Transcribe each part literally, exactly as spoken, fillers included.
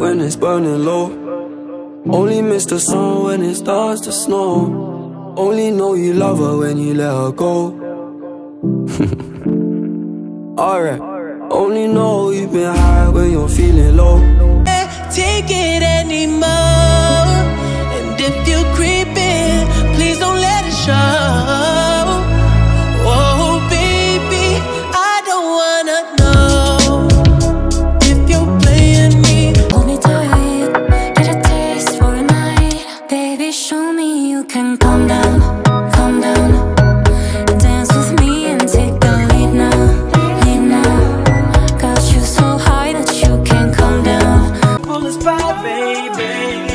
when it's burning low. Only miss the sun when it starts to snow. Only know you love her when you let her go. Alright. Only know you've been high when you're feeling low. Take it anymore. And if you're creeping, please don't let it show. Oh baby, I don't wanna know if you're playing me. Hold me tight, get a taste for a night. Baby, show me you can calm down, calm down. Dance with me and take the lead now, lead now. Got you so high that you can't calm down. Pull us back, baby.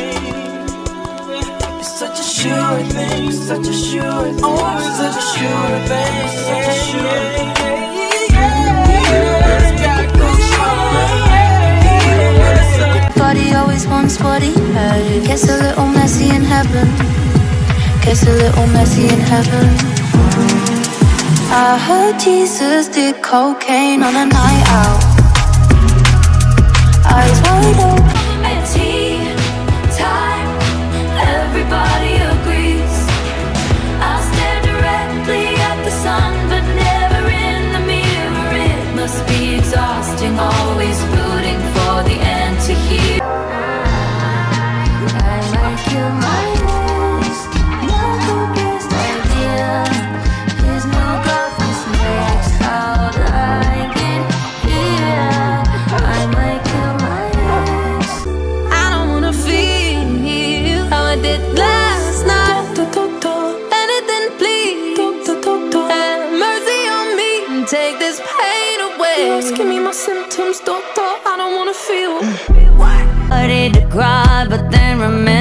It's such a sure thing, such a sure thing, oh, such a sure thing, such a sure thing. Body always wants what he had. Gets a little messy in heaven. Gets a little messy in heaven. I heard Jesus did cocaine on a night out. Eyes wide open. It's tea time. Everybody agrees. I stare directly at the sun, but never in the mirror. It must be exhausting, always rooting for the end to hear. I might kill my next, not the best idea. His new girlfriend's next, out like it, yeah. I might kill my next. I don't wanna feel how I did last night. Anything, please. Have mercy on me and take this pain away. Just give me my symptoms, doctor. I don't wanna feel. I did to cry, but then remember.